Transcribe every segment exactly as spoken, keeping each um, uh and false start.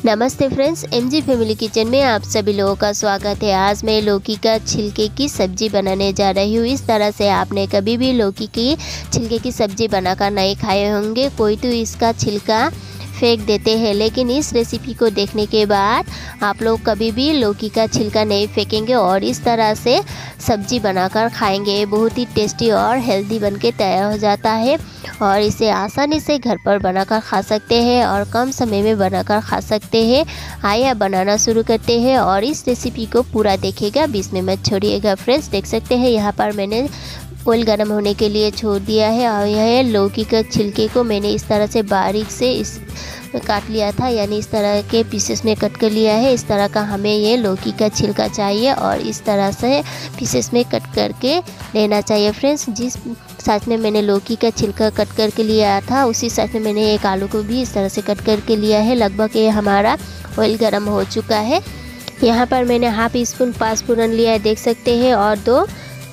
नमस्ते friends, MG family kitchen में आप सभी लोगों का स्वागत है। आज मैं लौकी का छिलके की सब्ज़ी बनाने जा रही हूँ। इस तरह से आपने कभी भी लौकी की छिलके की सब्ज़ी बनाकर नहीं खाए होंगे। कोई तो इसका छिलका फेंक देते हैं, लेकिन इस रेसिपी को देखने के बाद आप लोग कभी भी लौकी का छिलका नहीं फेंकेंगे और इस तरह से सब्ज़ी बनाकर खाएंगे। बहुत ही टेस्टी और हेल्दी बनके तैयार हो जाता है और इसे आसानी से घर पर बनाकर खा सकते हैं और कम समय में बनाकर खा सकते हैं। आइए बनाना शुरू करते हैं और इस रेसिपी को पूरा देखिएगा, बीच में मत छोड़िएगा। फ्रेंड्स देख सकते हैं यहाँ पर मैंने ऑयल गर्म होने के लिए छोड़ दिया है और यह लौकी का छिलके को मैंने इस तरह से बारीक से इस काट लिया था, यानी इस तरह के पीसेस में कट कर लिया है। इस तरह का हमें ये लौकी का छिलका चाहिए और इस तरह से पीसेस में कट करके लेना चाहिए। फ्रेंड्स जिस साइज में मैंने लौकी का छिलका कट करके लिया था उसी साइज में मैंने एक आलू को भी इस तरह से कट करके लिया है। लगभग ये हमारा ऑयल गर्म हो चुका है। यहाँ पर मैंने हाफ स्पून पाँचफोरन लिया है, देख सकते हैं, और दो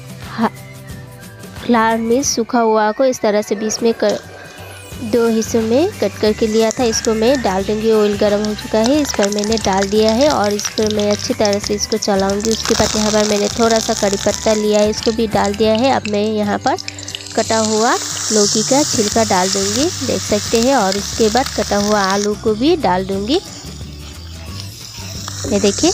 लाल मिर्च सूखा हुआ को इस तरह से बीच में कर दो हिस्सों में कट करके लिया था। इसको मैं डाल दूँगी। ऑयल गर्म हो चुका है, इस पर मैंने डाल दिया है और इस पर मैं अच्छी तरह से इसको चलाऊंगी। उसके बाद यहाँ पर मैंने थोड़ा सा कड़ी पत्ता लिया है, इसको भी डाल दिया है। अब मैं यहाँ पर कटा हुआ लौकी का छिलका डाल दूँगी, देख सकते हैं, और उसके बाद कटा हुआ आलू को भी डाल दूँगी। ये देखिए,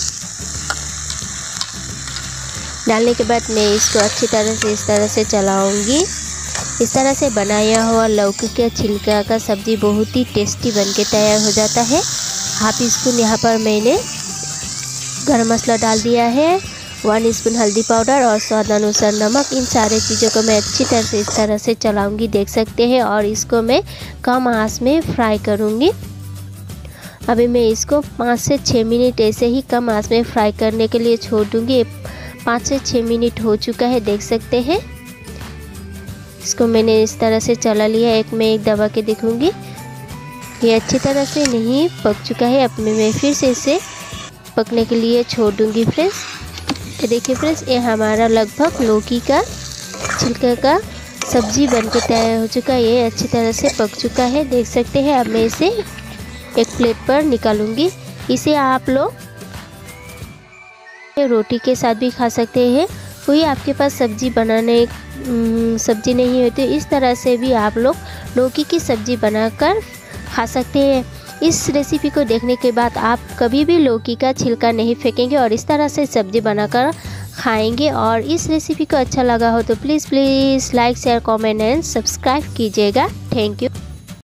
डालने के बाद मैं इसको अच्छी तरह से इस तरह से चलाऊंगी। इस तरह से बनाया हुआ लौकी के छिलका का सब्ज़ी बहुत ही टेस्टी बनके तैयार हो जाता है। हाफ स्पून यहाँ पर मैंने गरम मसाला डाल दिया है, वन स्पून हल्दी पाउडर और स्वाद अनुसार नमक। इन सारे चीज़ों को मैं अच्छी तरह से इस तरह से चलाऊंगी, देख सकते हैं, और इसको मैं कम आंच में फ्राई करूँगी। अभी मैं इसको पाँच से छः मिनट ऐसे ही कम आंच में फ्राई करने के लिए छोड़ दूँगी। पाँच से छः मिनट हो चुका है, देख सकते हैं। इसको मैंने इस तरह से चला लिया। एक मैं एक दबा के देखूंगी, ये अच्छी तरह से नहीं पक चुका है। अब मैं फिर से इसे पकने के लिए छोड़ दूंगी। फ्रेंड्स ये देखिए फ्रेंड्स, ये हमारा लगभग लौकी का छिलका का सब्जी बनके तैयार हो चुका है। ये अच्छी तरह से पक चुका है, देख सकते हैं। अब मैं इसे एक प्लेट पर निकालूंगी। इसे आप लोग रोटी के साथ भी खा सकते हैं। कोई आपके पास सब्जी बनाने सब्जी नहीं होती, इस तरह से भी आप लोग लौकी की सब्ज़ी बनाकर खा सकते हैं। इस रेसिपी को देखने के बाद आप कभी भी लौकी का छिलका नहीं फेंकेंगे और इस तरह से सब्ज़ी बनाकर खाएंगे। और इस रेसिपी को अच्छा लगा हो तो please please like share comment and subscribe कीजिएगा। Thank you.